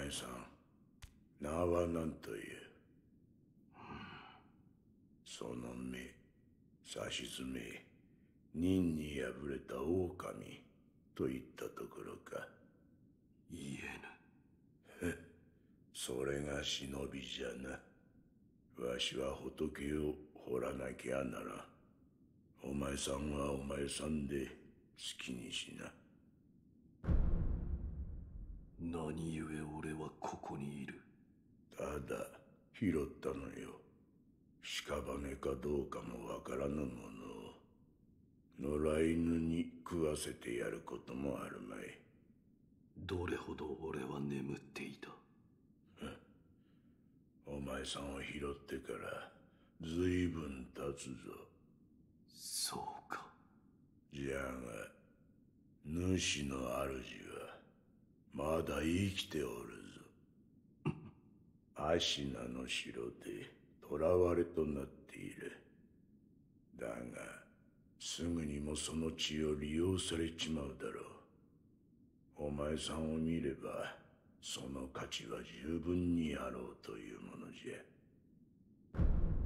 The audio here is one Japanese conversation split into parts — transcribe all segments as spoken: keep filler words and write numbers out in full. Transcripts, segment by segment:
前さん、名は何という？その目、さしずめ、忍に敗れた狼といったところか。 言えぬ。 それが忍びじゃな。わしは仏を掘らなきゃならん。お前さんはお前さんで好きにしな。 何故俺はここにいる？ ただ拾ったのよ。屍かどうかもわからぬものを野良犬に食わせてやることもあるまい。 どれほど俺は眠っていた？ お前さんを拾ってからずいぶん経つぞ。 そうか。 じゃが主の主はまだ生きておるぞ。アシナの城で囚われとなっている。だがすぐにもその血を利用されちまうだろう。お前さんを見ればその価値は十分にあろうというものじゃ。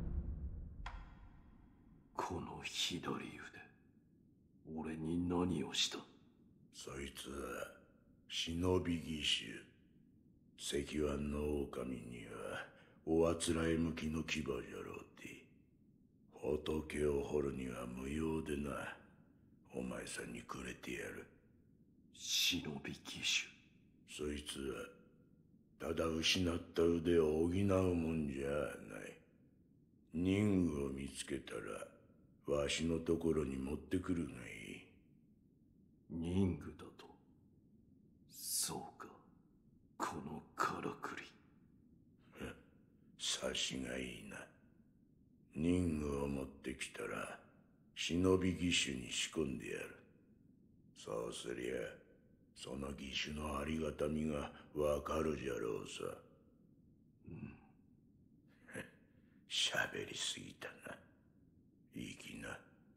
この左腕、俺に何をした？ そいつは忍び義手。石腕の狼にはおあつらえ向きの牙じゃろうて。仏を掘るには無用でな。お前さんにくれてやる。 忍び義手。そいつはただ失った腕を補うもんじゃない。任具を見つけたらわしのところに持ってくるがいい。 任具だと？そうか。このからくり。 察しがいいな。任具を持ってきたら忍び義手に仕込んでやる。そうすりゃその義手のありがたみがわかるじゃろうさ。 うん。 喋りすぎたな。いい気な。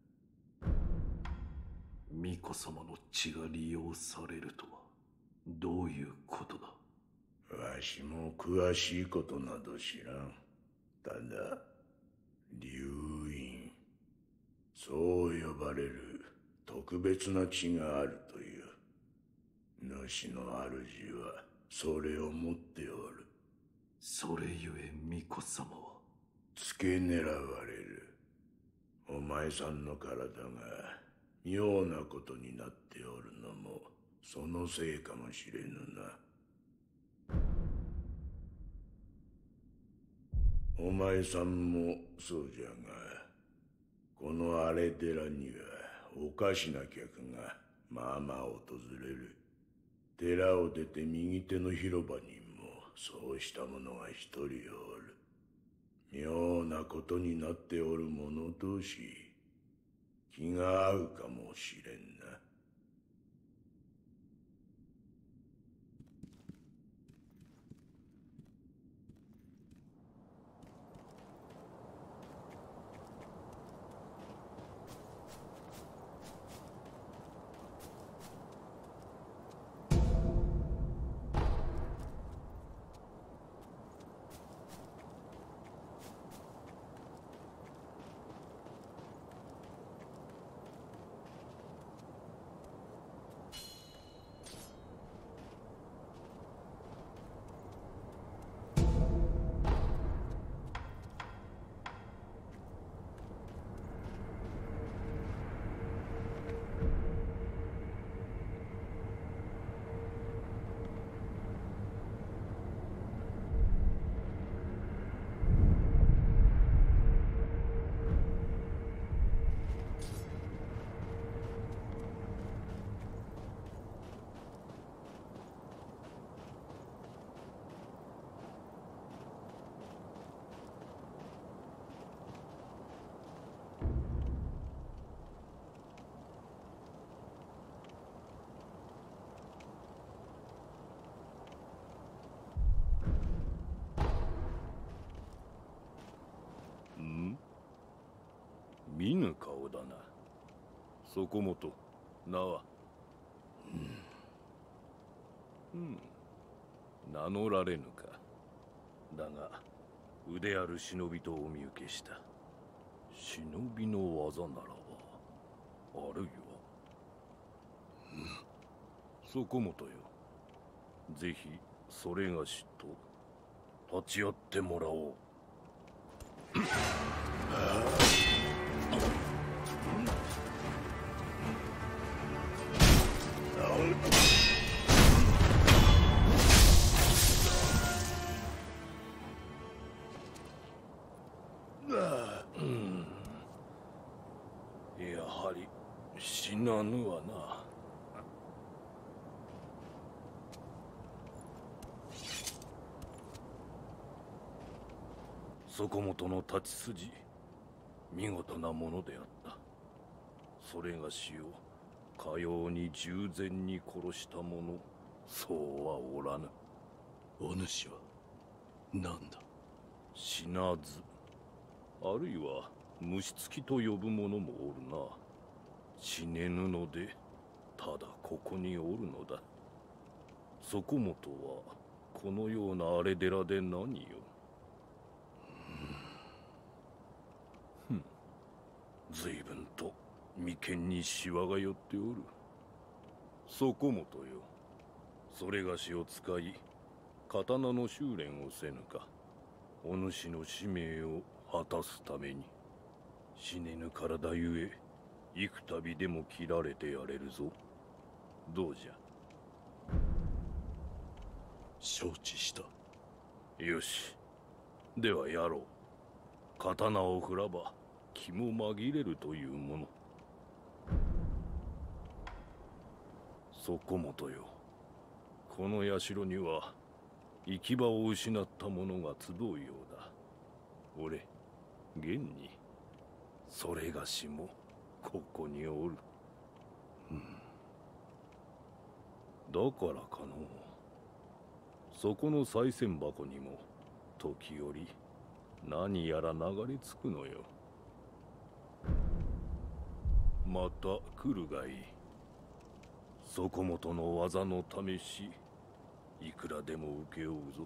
巫女様の血が利用されるとはどういうことだ？ わしも詳しいことなど知らん。ただ流院、そう呼ばれる特別な血があるという。主の主はそれを持っておる。 それゆえ巫女様は付け狙われる。お前さんの体が妙なことになっておるのもそのせいかもしれぬな。お前さんもそうじゃが、この荒れ寺にはおかしな客がまあまあ訪れる。寺を出て右手の広場にもそうした者が一人おる。妙なことになっておる者同士、気が合うかもしれんな。 見ぬ顔だな。そこもと名は？うん、 名乗られぬか。だが腕ある忍びとお見受けした。忍びの技ならば、あるいは、うん、そこもとよ。ぜひそれがしと立ち会ってもらおう。やはり死なぬわな。そこもとの立ち筋、見事なものであった。それがしをかように従前に殺した者、そうはおらぬ。 お主は何だ。 死なず、あるいは虫つきと呼ぶ者もおるな。死ねぬのでただここにおるのだ。そこもとはこのような荒れ寺で何よ。ふん、随分と眉間にシワが寄っておる。そこもとよ、それがしを使い刀の修練をせぬか。お主の使命を果たすために。死ねぬ体ゆえ幾度でも切られてやれるぞ。どうじゃ。 承知した。 よし、ではやろう。刀を振らば気も紛れるというもの。そこもとよ、この社には行き場を失った者が集うようだ。俺、現にそれがしもここにおる。うん、だからかの。そこの賽銭箱にも時折何やら流れ着くのよ。また来るがいい。そこもとの技の試し、いくらでも受けようぞ。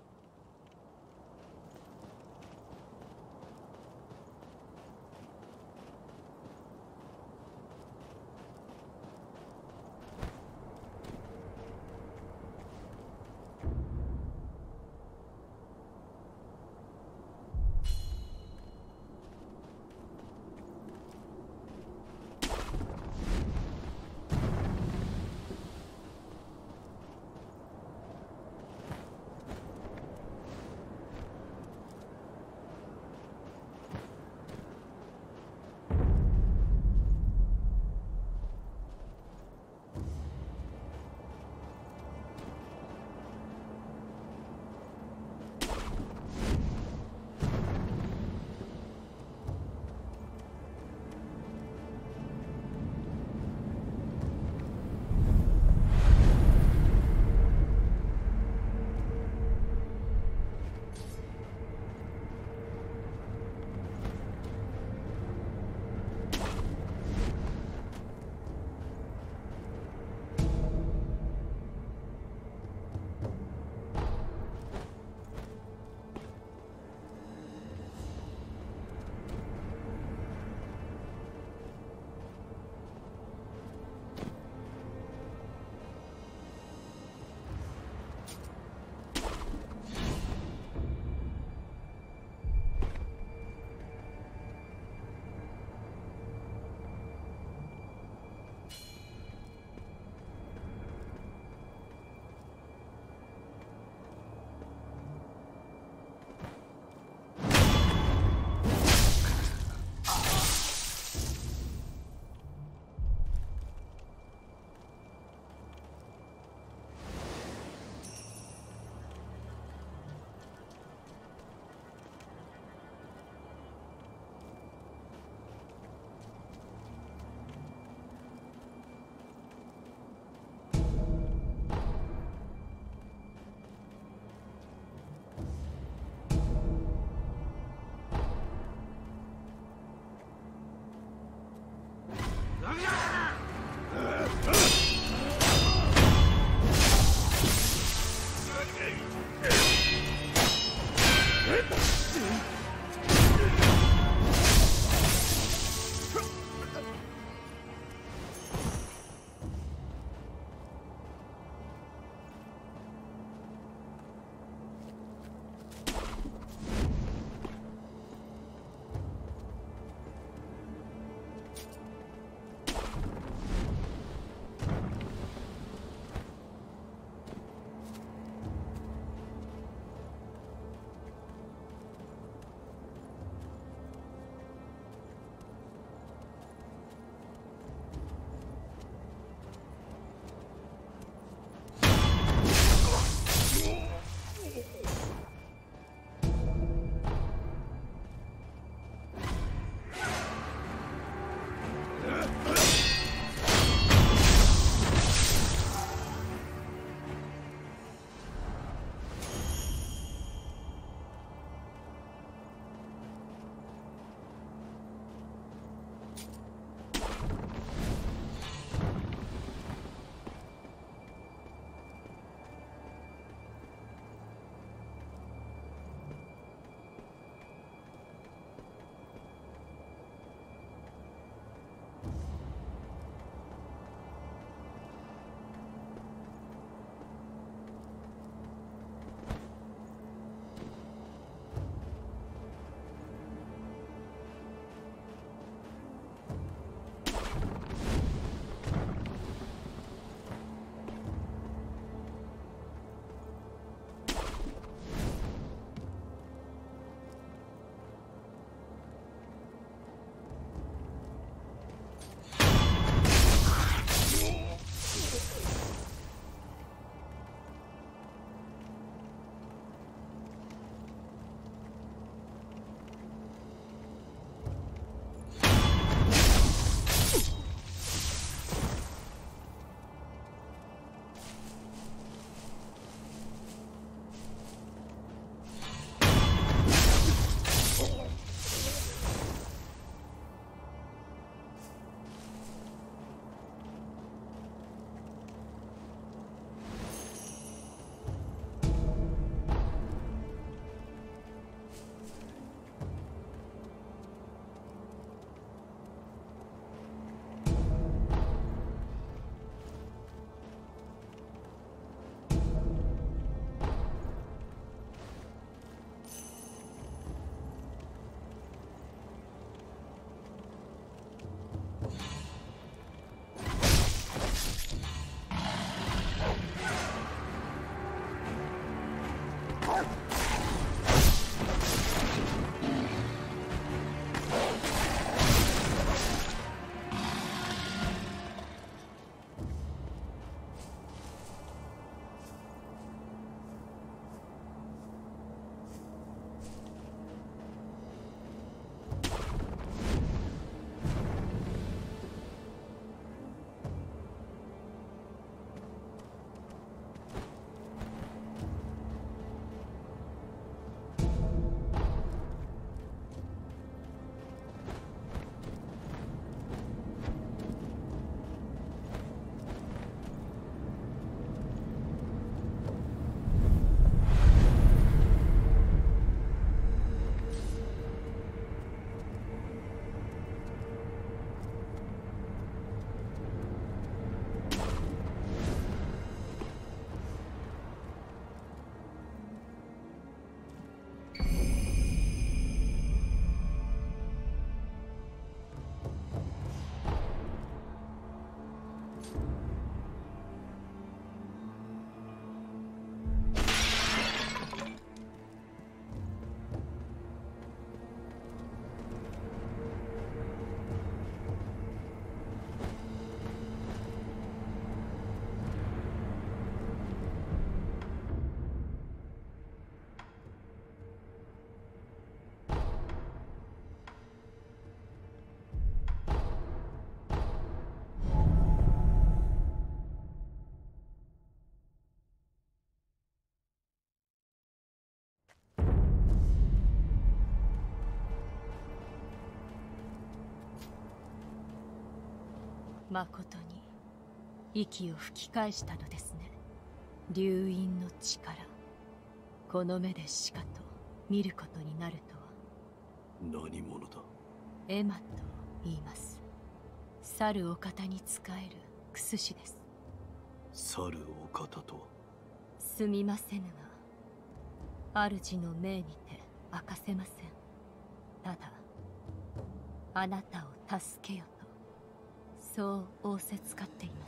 まことに息を吹き返したのですね。流因の力、この目でしかと見ることになるとは。 何者だ？ エマと言います。猿お方に仕えるクス氏です。 猿お方とは？ すみませぬが、主の命にて明かせません。ただ、あなたを助けよと、そう仰せつかっています。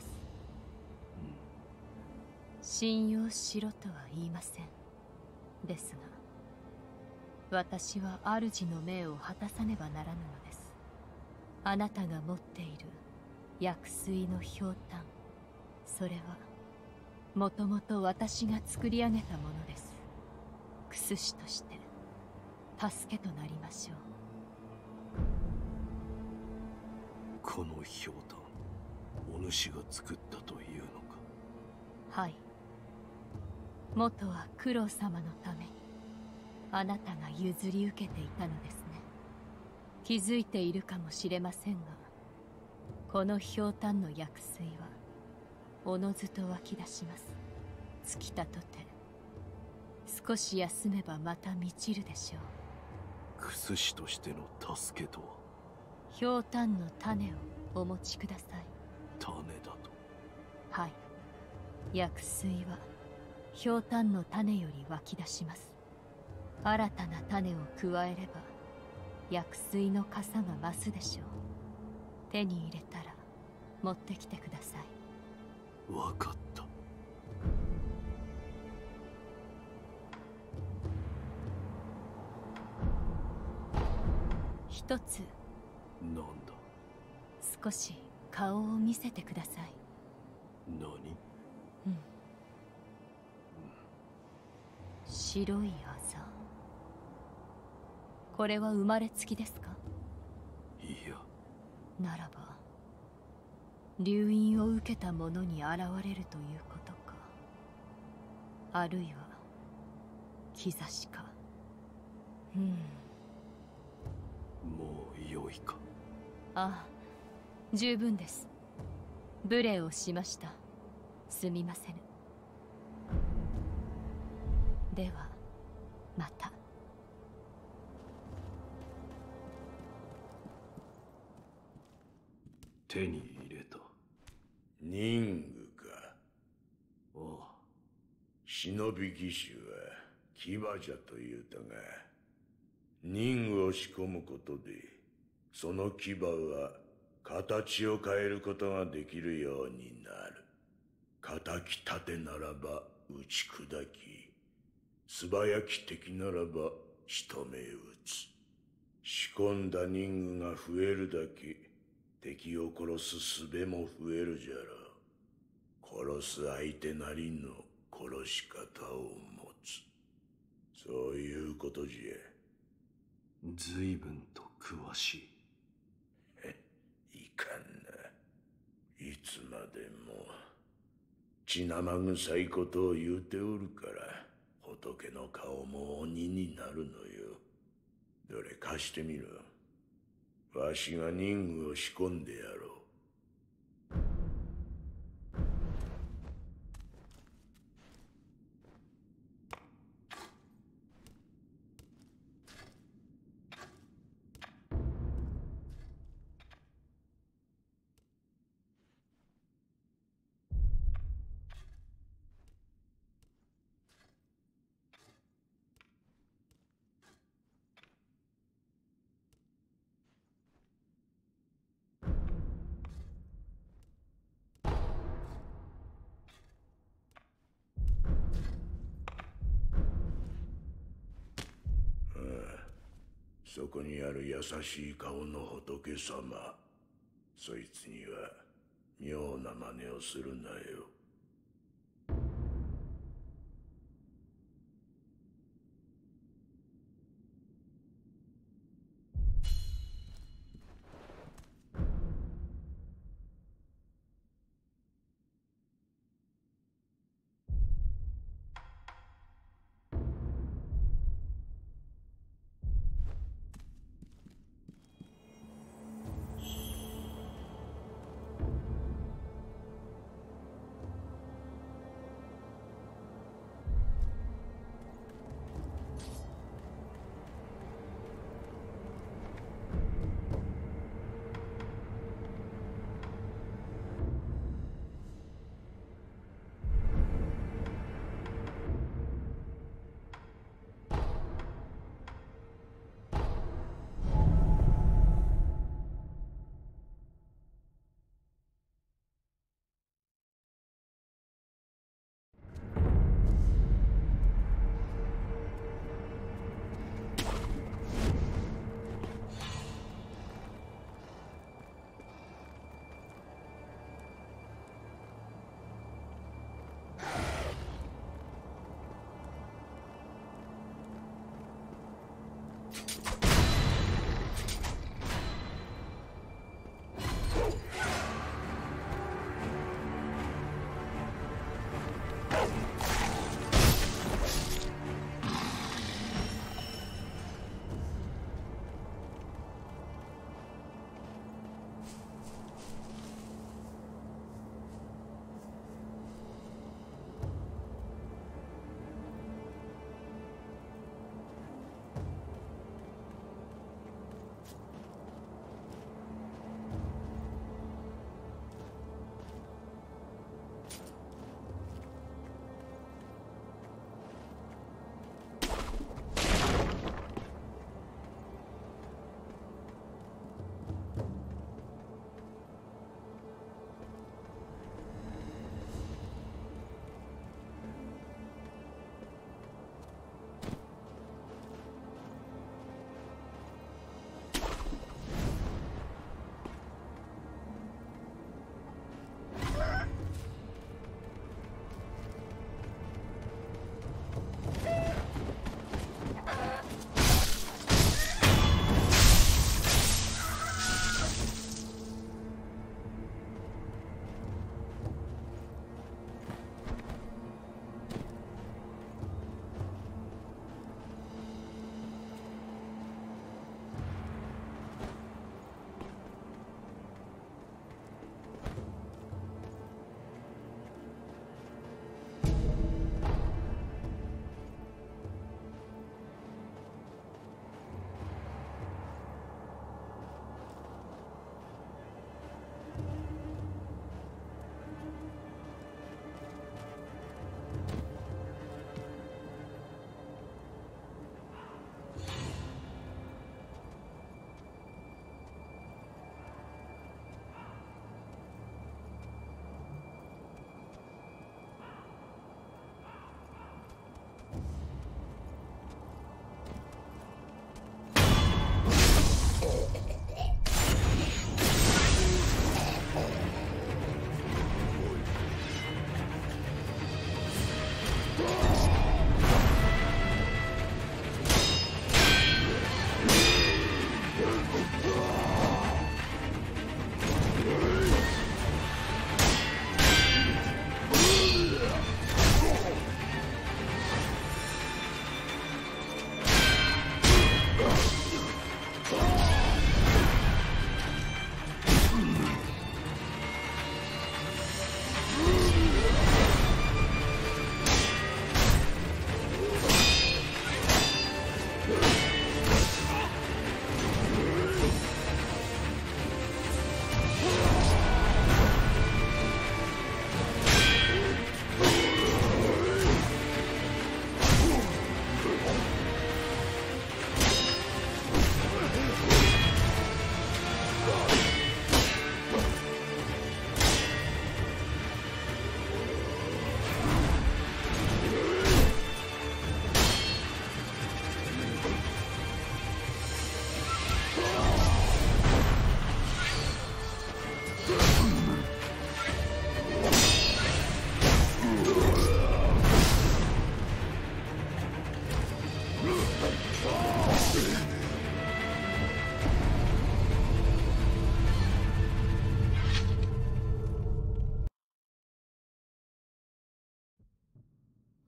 信用しろとは言いません。ですが、私は主の命を果たさねばならぬのです。あなたが持っている薬水のひょうたん、それはもともと私が作り上げたものです。クス師として助けとなりましょう。 このひょうたん、お主が作ったというのか？ はい。元は九郎様のためにあなたが譲り受けていたのですね。気づいているかもしれませんが、このひょうたんの薬水はおのずと湧き出します。尽きたとて少し休めばまた満ちるでしょう。 クス師としての助けとは？ ひょうたんの種をお持ちください。 種だと？ はい。薬水はひょうたんの種より湧き出します。新たな種を加えれば薬水の傘が増すでしょう。手に入れたら持ってきてください。 わかった。 一つ。 なんだ？ 少し顔を見せてください。 何？ うん。白いあざ。これは生まれつきですか？ いや。 ならば流因を受けた者に現れるということか。あるいは兆しか。うん。 もう良いか？ ああ、十分です。無礼をしました。すみませぬ。ではまた。 手に入れた。 人具か。 ああ。 忍び義手は牙じゃと言うたが、人具を仕込むことでその牙は形を変えることができるようになる。仇き盾ならば打ち砕き、素早き敵ならば仕留め撃つ。仕込んだ人具が増えるだけ敵を殺す術も増えるじゃろう。殺す相手なりの殺し方を持つ。そういうことじゃ。 随分と詳しい。 いかんな。いつまでも血生臭いことを言うておるから仏の顔も鬼になるのよ。どれ貸してみろ。わしが人具を仕込んでやろう。そこにある優しい顔の仏様、そいつには妙な真似をするなよ。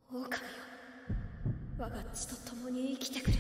狼よ、我が血と共に生きてくれ。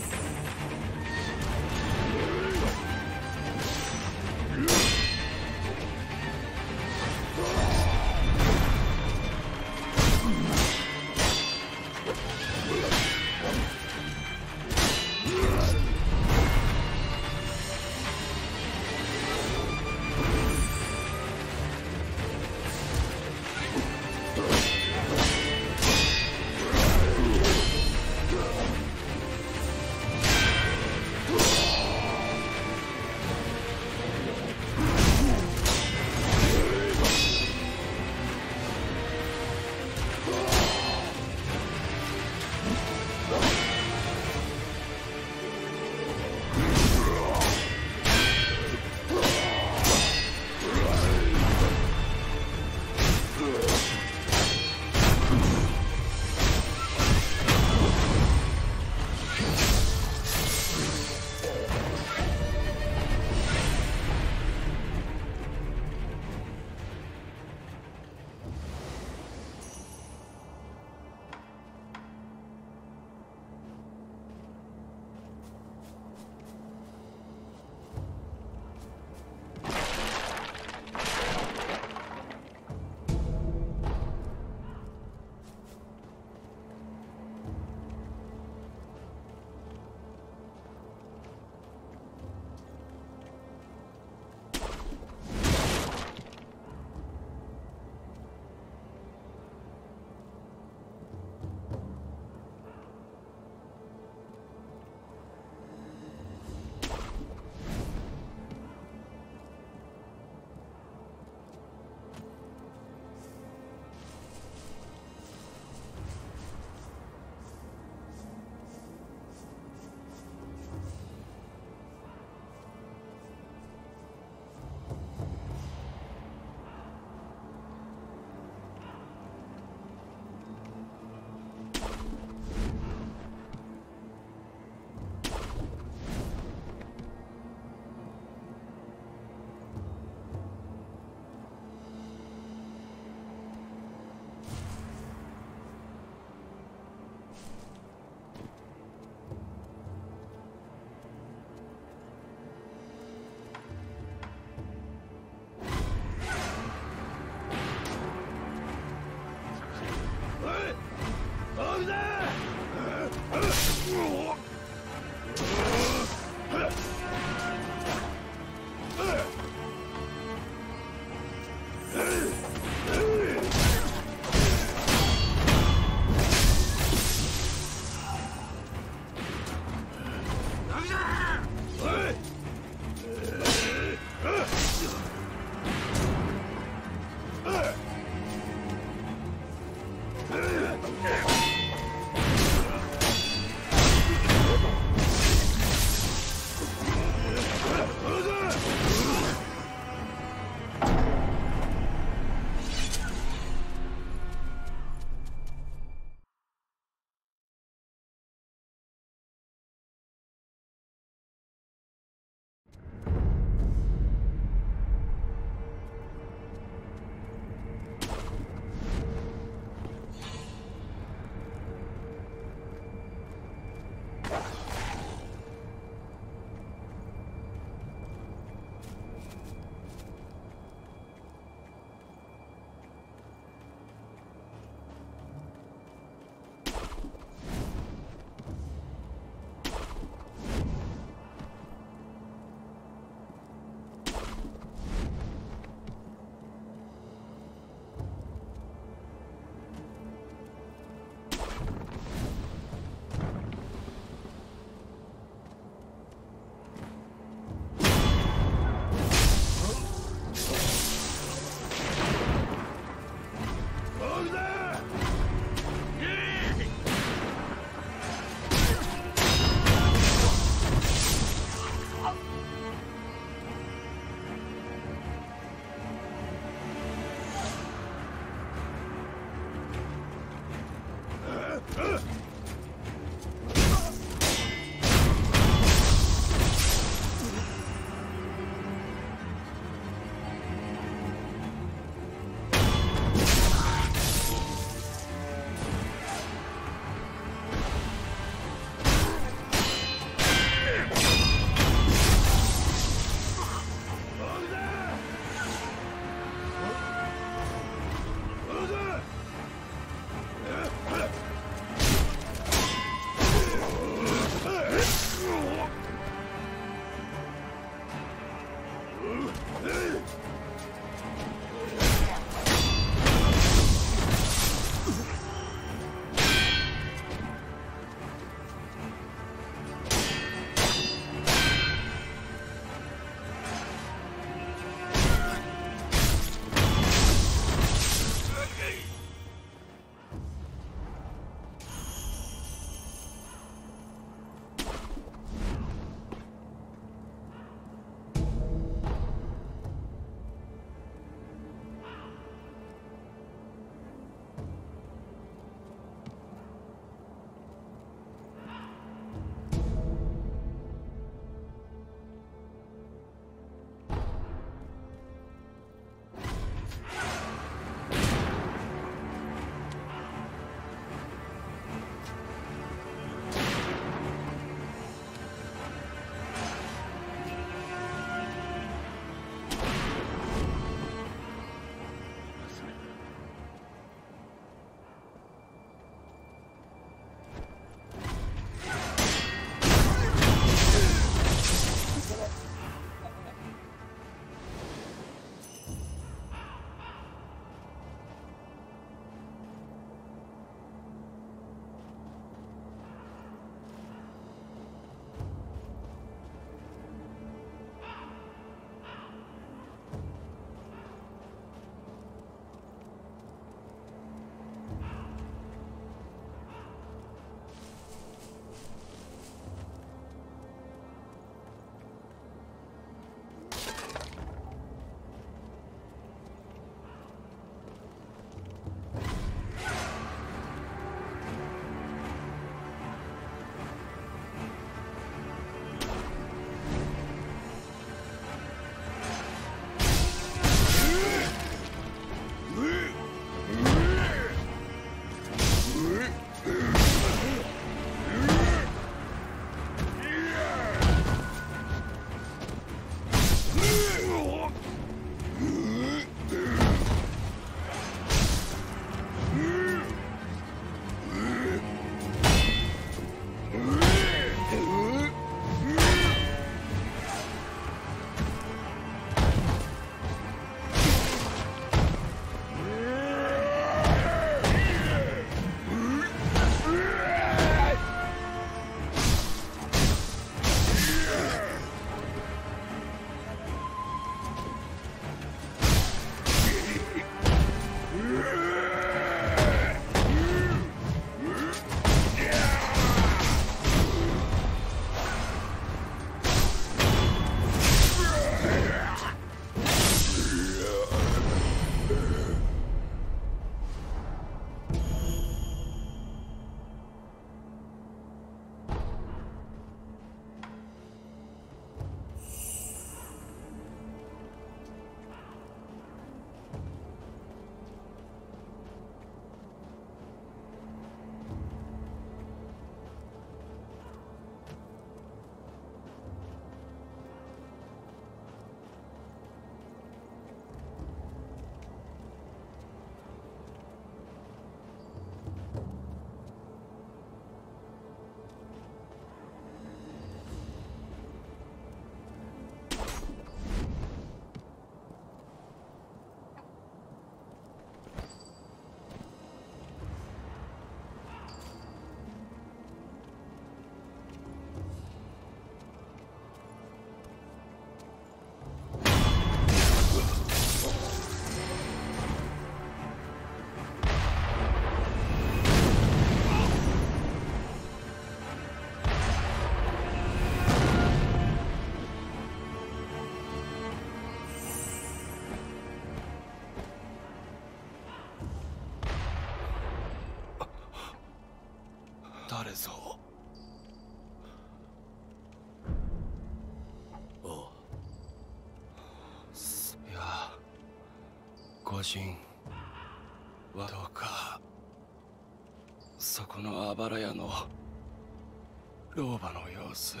御人はどうかそこのあばら屋の老婆の様子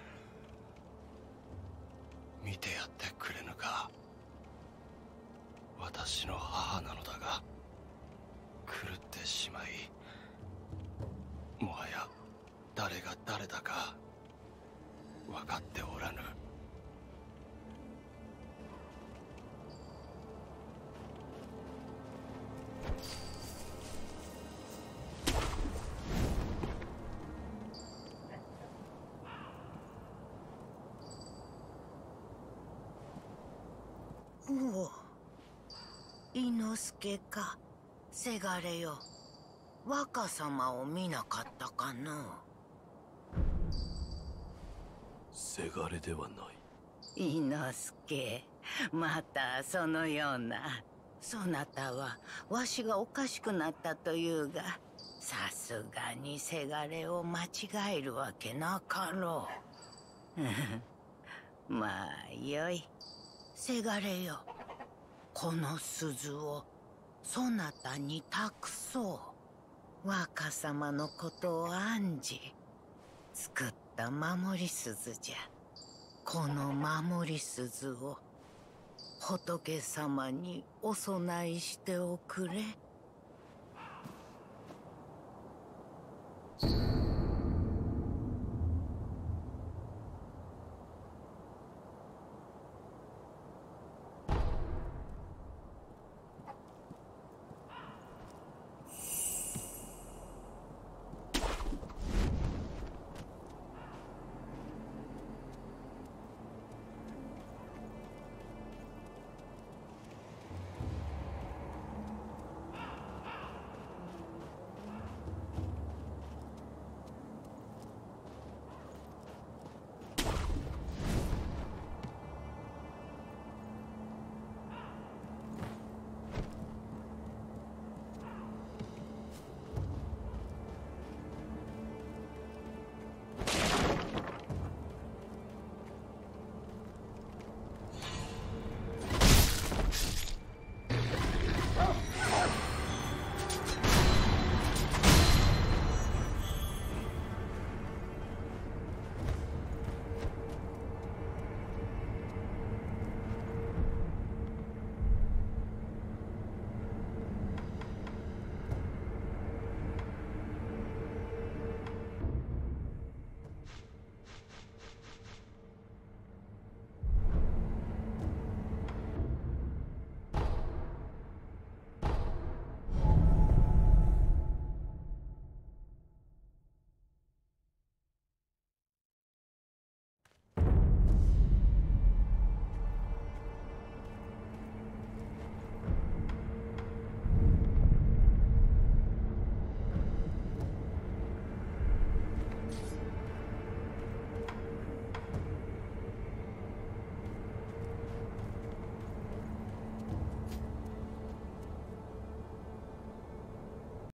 見てやってくれぬか。私の母なのだが狂ってしまい、もはや誰が誰だか分かっておらぬ。 おお、伊之助か。せがれよ、若様を見なかったかの。 せがれではない。 伊之助、またそのような。そなたはわしがおかしくなったというが、さすがにせがれを間違えるわけなかろう。まあよい。せがれよ、この鈴をそなたに託そう。若様のことを案じ作った守り鈴じゃ。この守り鈴を仏様にお供えしておくれ。